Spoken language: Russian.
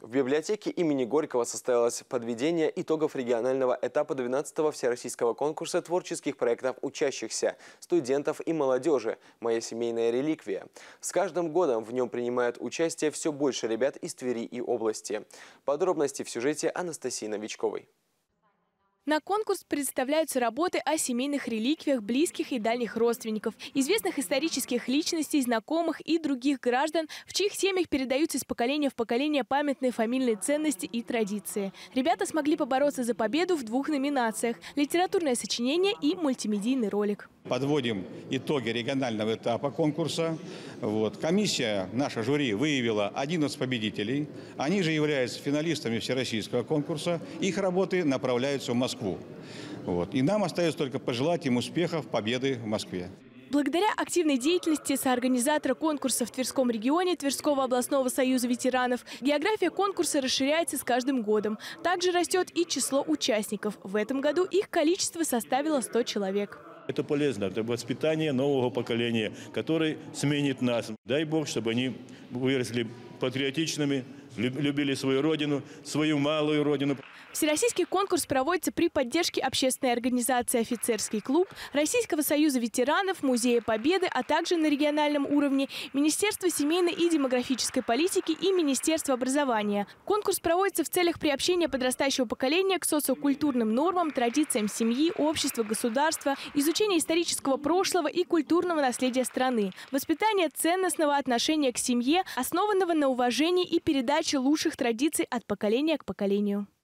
В библиотеке имени Горького состоялось подведение итогов регионального этапа 12-го всероссийского конкурса творческих проектов учащихся, студентов и молодежи «Моя семейная реликвия». С каждым годом в нем принимают участие все больше ребят из Твери и области. Подробности в сюжете Анастасии Новичковой. На конкурс представляются работы о семейных реликвиях близких и дальних родственников, известных исторических личностей, знакомых и других граждан, в чьих семьях передаются из поколения в поколение памятные фамильные ценности и традиции. Ребята смогли побороться за победу в 2 номинациях – литературное сочинение и мультимедийный ролик. Подводим итоги регионального этапа конкурса. Комиссия, наша жюри, выявила 11 победителей. Они же являются финалистами всероссийского конкурса. Их работы направляются в Москву. И нам остается только пожелать им успехов, победы в Москве. Благодаря активной деятельности соорганизатора конкурса в Тверском регионе Тверского областного союза ветеранов география конкурса расширяется с каждым годом. Также растет и число участников. В этом году их количество составило 100 человек. Это полезно, это воспитание нового поколения, который сменит нас. Дай Бог, чтобы они выросли патриотичными, любили свою родину, свою малую родину. Всероссийский конкурс проводится при поддержке общественной организации «Офицерский клуб», Российского союза ветеранов, Музея Победы, а также на региональном уровне Министерства семейной и демографической политики и Министерства образования. Конкурс проводится в целях приобщения подрастающего поколения к социокультурным нормам, традициям семьи, общества, государства, изучения исторического прошлого и культурного наследия страны, воспитания ценностного отношения к семье, основанного на уважении и передаче лучших традиций от поколения к поколению.